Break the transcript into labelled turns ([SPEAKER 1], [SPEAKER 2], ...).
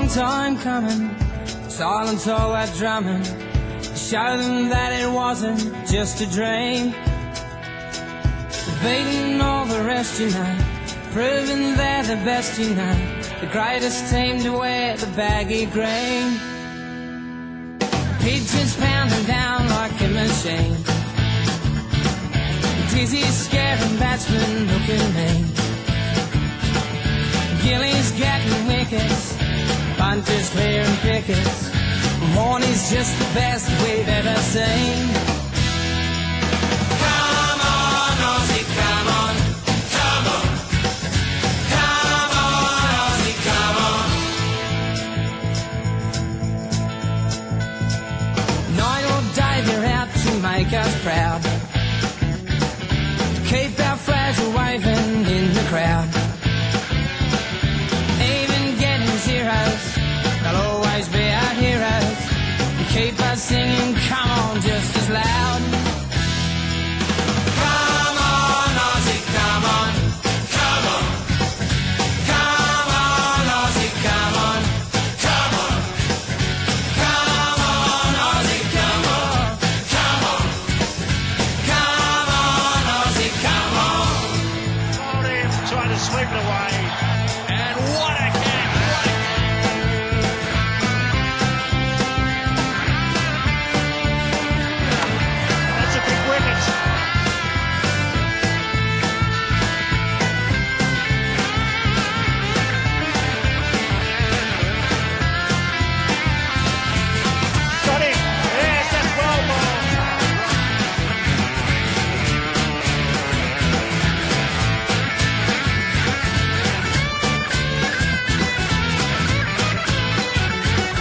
[SPEAKER 1] long time coming, silence all that drumming, show them that it wasn't just a dream. Beating all the rest, you know, proving they're the best, you know, the greatest team to wear the baggy green. Pigeons pounding down like a machine, dizzy, scaring batsmen looking mean. Gillies getting wickets, bunters clearing pickets, Horny's just the best we've ever seen. Come on, Aussie, come on, come on. Come on, Aussie, come on. Night or day they're out to make us proud, to keep our flags waving in the crowd. They'll always be our heroes, and keep us singing, come on, just as loud.